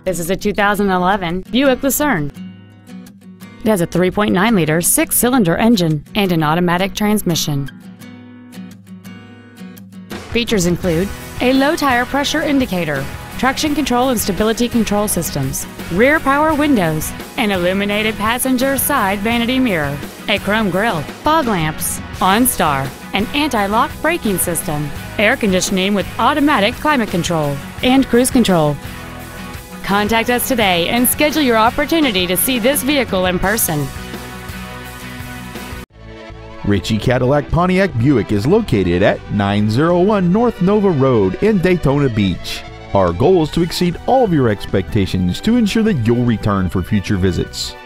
This is a 2011 Buick Lucerne. It has a 3.9-liter 6-cylinder engine and an automatic transmission. Features include a low tire pressure indicator, traction control and stability control systems, rear power windows, an illuminated passenger side vanity mirror, a chrome grille, fog lamps, OnStar, an anti-lock braking system, air conditioning with automatic climate control, and cruise control. Contact us today and schedule your opportunity to see this vehicle in person. Ritchey Cadillac Pontiac Buick is located at 901 North Nova Road in Daytona Beach. Our goal is to exceed all of your expectations to ensure that you'll return for future visits.